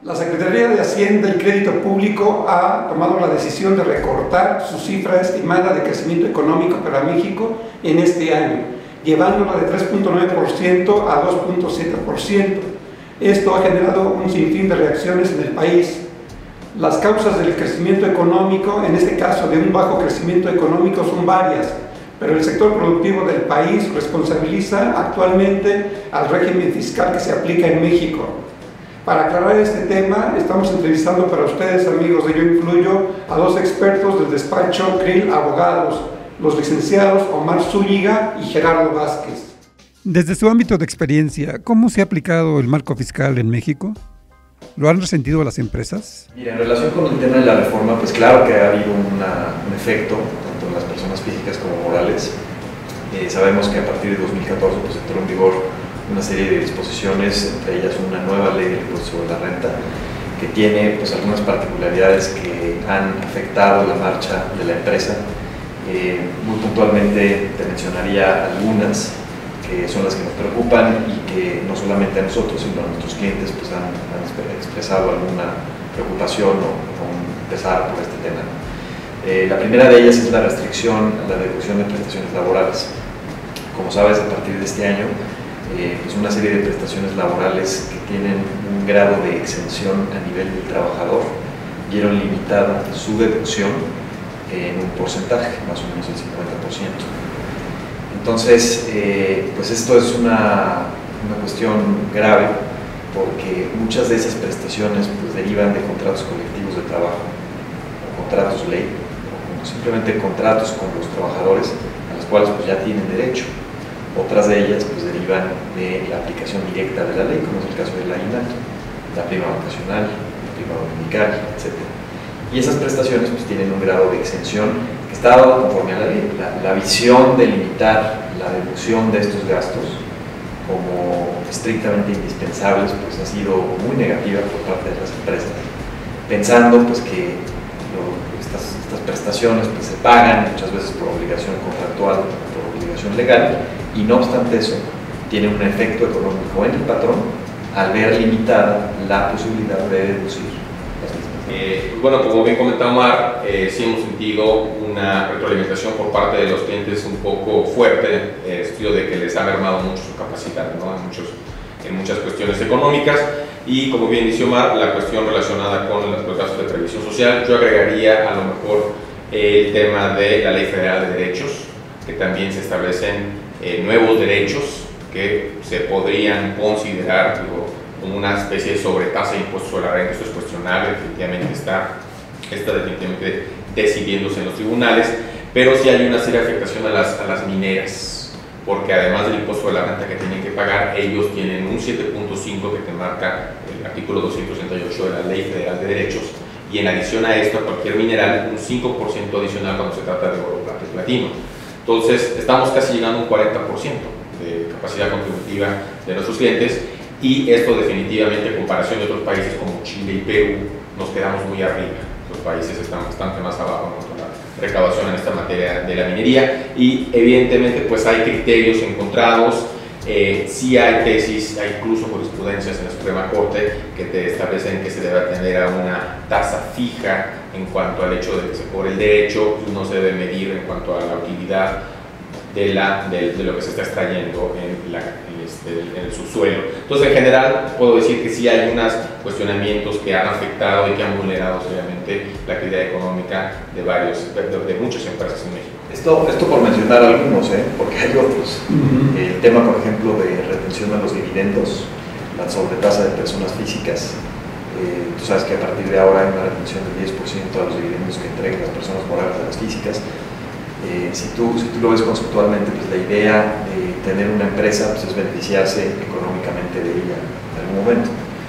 La Secretaría de Hacienda y Crédito Público ha tomado la decisión de recortar su cifra estimada de crecimiento económico para México en este año, llevándola de 3.9% a 2.7%. Esto ha generado un sinfín de reacciones en el país. Las causas del crecimiento económico, en este caso de un bajo crecimiento económico, son varias, pero el sector productivo del país responsabiliza actualmente al régimen fiscal que se aplica en México. Para aclarar este tema, estamos entrevistando para ustedes, amigos de Yo Influyo, a dos expertos del despacho Krill Abogados, los licenciados Omar Zúñiga y Gerardo Vázquez. Desde su ámbito de experiencia, ¿cómo se ha aplicado el marco fiscal en México? ¿Lo han resentido las empresas? Mira, en relación con el tema de la reforma, pues claro que ha habido un efecto, tanto en las personas físicas como morales. Sabemos que a partir de 2014 pues, entró en vigor una serie de disposiciones, entre ellas una nueva ley del impuesto sobre la renta, que tiene pues, algunas particularidades que han afectado la marcha de la empresa. Muy puntualmente te mencionaría algunas que son las que nos preocupan y que no solamente a nosotros, sino a nuestros clientes pues han expresado alguna preocupación o un pesar por este tema. La primera de ellas es la restricción a la deducción de prestaciones laborales. Como sabes, a partir de este año, pues una serie de prestaciones laborales que tienen un grado de exención a nivel del trabajador vieron limitada su deducción en un porcentaje, más o menos el 50%. Entonces, pues esto es una cuestión grave porque muchas de esas prestaciones pues, derivan de contratos colectivos de trabajo o contratos ley o simplemente contratos con los trabajadores a los cuales pues, ya tienen derecho. Otras de ellas pues, derivan de la aplicación directa de la ley, como es el caso del aguinaldo, la prima vacacional, la prima dominical, etc. Y esas prestaciones pues, tienen un grado de exención que está dado conforme a la ley. La visión de limitar la deducción de estos gastos como estrictamente indispensables pues, ha sido muy negativa por parte de las empresas, pensando pues, que estas prestaciones pues, se pagan muchas veces por obligación contractual, por obligación legal, y no obstante eso, tiene un efecto económico en el patrón al ver limitada la posibilidad de deducir las mismas. Bueno, como bien comentaba Omar, sí hemos sentido una retroalimentación por parte de los clientes un poco fuerte, en el sentido de que les ha mermado mucho su capacidad, ¿no? en muchas cuestiones económicas, y como bien dice Omar, la cuestión relacionada con los gastos de previsión social. Yo agregaría a lo mejor el tema de la Ley Federal de Derechos, que también se establecen nuevos derechos que se podrían considerar como una especie de sobretasa de impuestos sobre la renta. Esto es cuestionable, definitivamente está definitivamente decidiéndose en los tribunales, pero sí hay una seria afectación a las mineras, porque además del impuesto de la renta que tienen que pagar, ellos tienen un 7.5 que te marca el artículo 268 de la Ley Federal de Derechos, y en adición a esto, a cualquier mineral, un 5% adicional cuando se trata de oro, plata y platino. Entonces, estamos casi llegando a un 40% de capacidad contributiva de nuestros clientes, y esto definitivamente, en comparación de otros países como Chile y Perú, nos quedamos muy arriba. Los países están bastante más abajo en cuanto a la recaudación en esta materia de la minería, y evidentemente pues hay criterios encontrados. Sí hay tesis, hay incluso jurisprudencias en la Suprema Corte que te establecen que se debe atender a una tasa fija en cuanto al hecho de que se cobre el derecho, y no se debe medir en cuanto a la utilidad de lo que se está extrayendo en el subsuelo. Entonces, en general, puedo decir que sí hay unos cuestionamientos que han afectado y que han vulnerado seriamente la actividad económica de muchas empresas en México. Esto por mencionar algunos, porque hay otros. El tema, por ejemplo, de retención de los dividendos, la sobretasa de personas físicas. Tú sabes que a partir de ahora hay una retención del 10% a los dividendos que entreguen las personas morales a las físicas. Si tú lo ves conceptualmente, pues la idea de tener una empresa pues, es beneficiarse económicamente de ella en algún momento.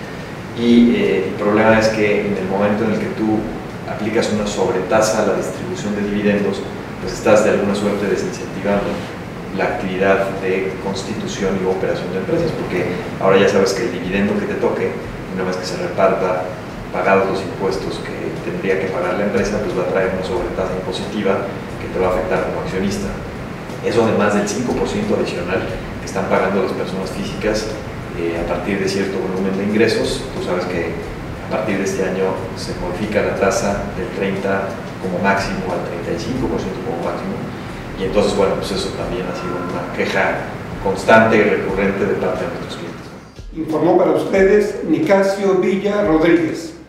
Y el problema es que en el momento en el que tú aplicas una sobretasa a la distribución de dividendos, pues estás de alguna suerte desincentivando la actividad de constitución y operación de empresas, porque ahora ya sabes que el dividendo que te toque, una vez que se reparta, pagados los impuestos que tendría que pagar la empresa, pues va a traer una sobretasa impositiva que te va a afectar como accionista. Eso además del 5% adicional que están pagando las personas físicas a partir de cierto volumen de ingresos. Tú sabes que A partir de este año se modifica la tasa del 30 como máximo al 35% como máximo. Y entonces, bueno, pues eso también ha sido una queja constante y recurrente de parte de nuestros clientes. Informó para ustedes Nicasio Villa Rodríguez.